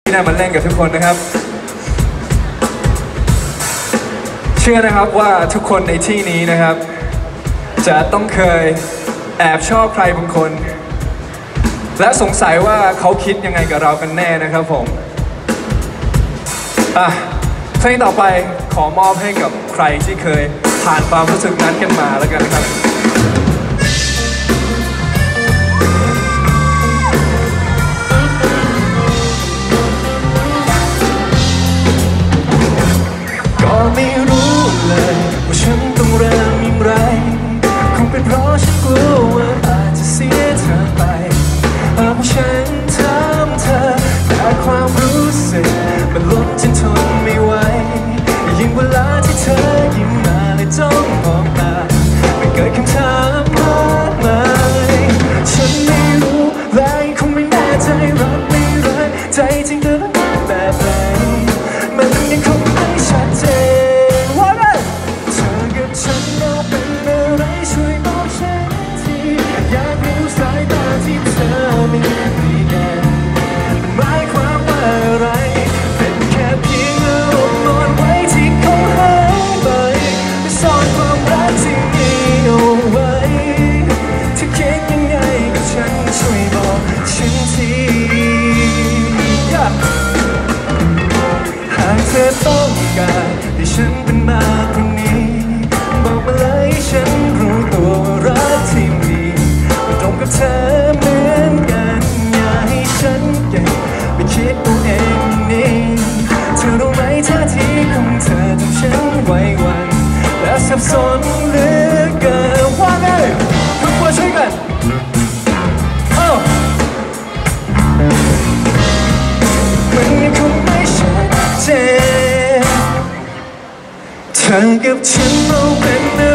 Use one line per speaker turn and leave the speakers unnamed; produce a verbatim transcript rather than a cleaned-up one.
ที่ได้มาเล่นกับทุกคนนะครับเชื่อนะครับว่าทุกคนในที่นี้นะครับจะต้องเคยแอบชอบใครบางคนและสงสัยว่าเขาคิดยังไงกับเรากันแน่นะครับผมอ่ะเพลงต่อไปขอมอบให้กับใครที่เคยผ่านความรู้สึกนั้นกันมาแล้วกันนะครับก็ไม่รู้เลยว่าฉันต้องเริ่มอย่างไรคงเป็นเพราะฉันกลัวว่าอาจจะเสียเธอไปหากว่าฉันถามเธอแต่ความรู้สึกมันล้นจนทนไม่ไหวยิ่งเวลาที่เธอยิ้มมาและจ้องมองตาไม่เกิดคำถามมากมายฉันไม่รู้และคงไม่แน่ใจรักไม่รักใจจริงเธอรักแบบไหนมันยังคงไม่ชัดเจนว่าไงเธอกับฉันเราเป็นอะไรช่วยบอกฉันทีอยากรู้สายตาที่เธอมีให้กันหมายความว่าอะไรเป็นแค่เพียงอารมณ์อ่อนไหวที่คงหายไปไม่ซ่อนความรักที่มีเอาไว้ถ้าคิดยังไงกับฉันช่วยบอกฉันทีหากเธอต้องการให้ฉันเป็นมากกว่านี้บอกมาเลยให้ฉันรู้ตัวรักที่มีมันตรงกับเธอเหมือนกันอย่าให้ฉันเก็บไปคิดตัวเองนี้เธอรู้ไหมท่าทีของเธอทำฉันไหวหวั่นและสับสนเหลือเกินว่าไงทุกคนช่วยกันมันยังคงไม่ชัดเจนเธอกับฉันเราเป็น